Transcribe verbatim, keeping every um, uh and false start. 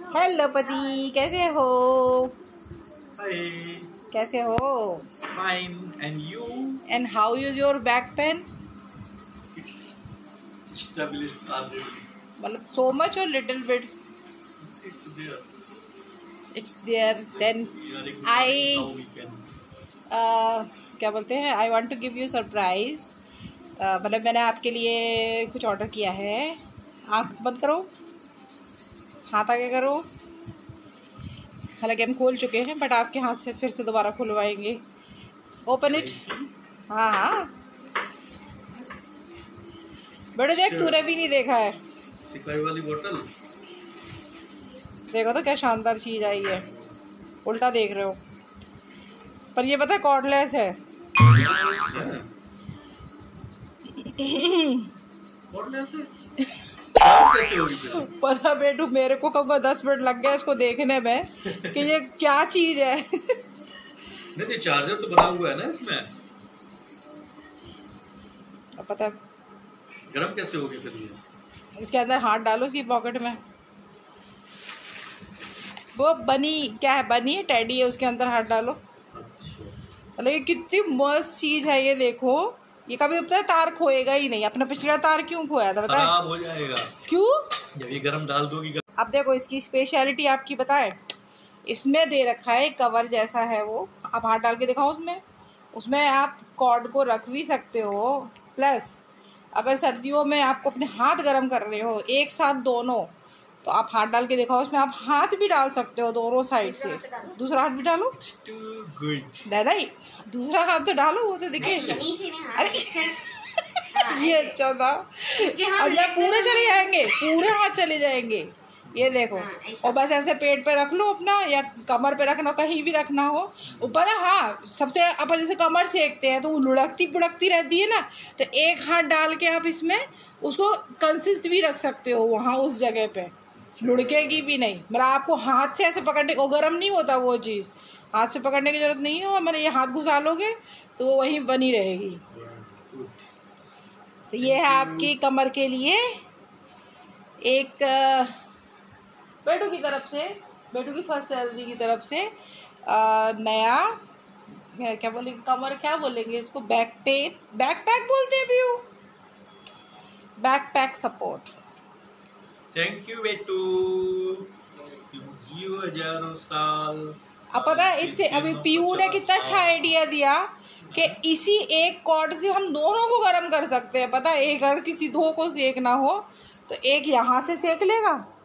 Hello पति, कैसे हो? Hi. कैसे हो? Fine. And you? And how is your back pain? It's established already. मतलब so much or little bit? It's there. It's there. Then We are ignoring I how we can. uh, क्या बोलते हैं? I want to give you surprise. uh, मतलब मैंने आपके लिए कुछ order किया है। आँख बंद करो, हाथ आगे करो। हालांकि हम खोल चुके हैं बट आपके हाथ से फिर से दोबारा खुलवाएंगे। Open it. हाँ हाँ बड़े देख, तूने भी नहीं देखा है। सिकाई वाली बोतल। देखो तो क्या शानदार चीज आई है। उल्टा देख रहे हो, पर ये पता है कॉर्डलेस है। कॉर्डलेस है? पता बेटू, मेरे को कब दस मिनट लग गया इसको देखने में कि ये क्या चीज है। नहीं नहीं, चार्जर तो बना हुआ है ना इसमें। अब पता है गरम कैसे होगी फिर ये? इसके अंदर हाथ डालो, इसकी पॉकेट में। वो बनी क्या है, बनी है, टेडी है, उसके अंदर हाथ डालो। अच्छा, ये कितनी मस्त चीज है ये। देखो ये कभी पता है तार खोएगा ही नहीं। अपना पिछला तार क्यों खोया था, बताए? खराब हो जाएगा। क्यों? जब ये गरम डाल दोगी। अब देखो इसकी स्पेशलिटी आपकी बताए। इसमें दे रखा है कवर जैसा है, वो आप हाथ डाल के दिखाओ उसमें। उसमें आप कॉर्ड को रख भी सकते हो। प्लस अगर सर्दियों में आपको अपने हाथ गर्म कर रहे हो एक साथ दोनों, तो आप हाथ डाल के दिखाओ। उसमें आप हाथ भी डाल सकते हो दोनों साइड से। दूसरा हाथ भी डालो। दादा दूसरा हाथ तो डालो, वो तो दिखे। अरे ये अच्छा था। अब मैं पूरे चले जाएंगे, पूरे हाथ चले जाएंगे। ये देखो, और बस ऐसे पेट पे रख लो अपना, या कमर पे रखना, कहीं भी रखना हो ऊपर। हाँ, सबसे अपन जैसे कमर सेकते हैं तो वो लुढ़कती पुढ़कती रहती है ना, तो एक हाथ डाल के आप इसमें उसको कंसिस्ट भी रख सकते हो वहाँ उस जगह पे, लुढ़केगी भी नहीं। मतलब आपको हाथ से ऐसे पकड़ने को, गर्म नहीं होता वो चीज़, हाथ से पकड़ने की जरूरत नहीं है। मतलब ये हाथ घुसा लोगे तो वो वहीं बनी रहेगी। तो ये है आपकी कमर के लिए एक बेटू की तरफ से, बेटू की फर्स्ट सैलरी की तरफ से आ, नया क्या बोलेंगे, कमर क्या बोलेंगे इसको, बैक पेन, बैक पैक बोलते हैं view, back pack support. Thank you बेटू, हजारों साल। अब पता है इससे अभी पीयू ने कितना अच्छा आइडिया दिया कि इसी एक कॉर्ड से हम दोनों को गर्म कर सकते हैं। पता है, एक अगर किसी दो को सेकना हो तो एक यहाँ से सेक लेगा